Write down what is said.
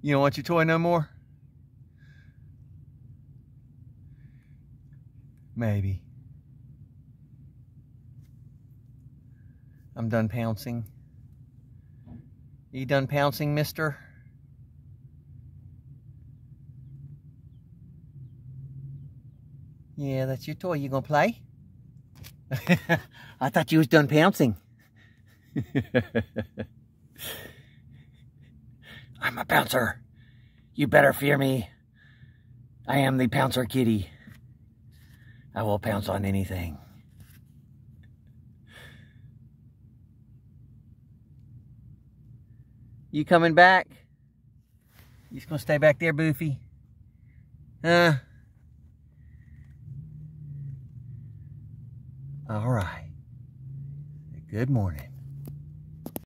You don't want your toy no more? Maybe. I'm done pouncing. You done pouncing, mister? Yeah, that's your toy. You gonna play? I thought you was done pouncing. I'm a pouncer. You better fear me. I am the pouncer kitty. I will pounce on anything. You coming back? You just gonna stay back there, Boofy? Huh? All right. Good morning.